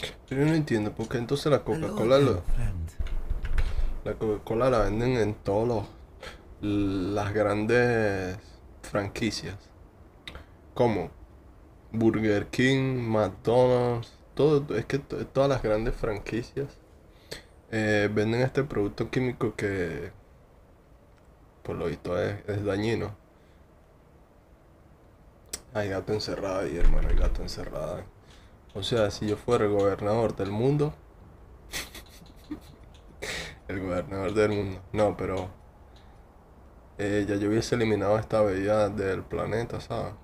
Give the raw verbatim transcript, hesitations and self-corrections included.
Pero yo no entiendo por qué entonces la Hello Coca-Cola again, lo- friend. la Coca-Cola la venden en todos los las grandes franquicias. Como Burger King, McDonald's, todo, es que to- todas las grandes franquicias eh, venden este producto químico que por lo visto es, es dañino. Hay gato encerrado ahí, hermano, hay gato encerrado. O sea, si yo fuera el gobernador del mundo, el gobernador del mundo. No, pero eh, ya yo hubiese eliminado esta bebida del planeta, ¿sabes?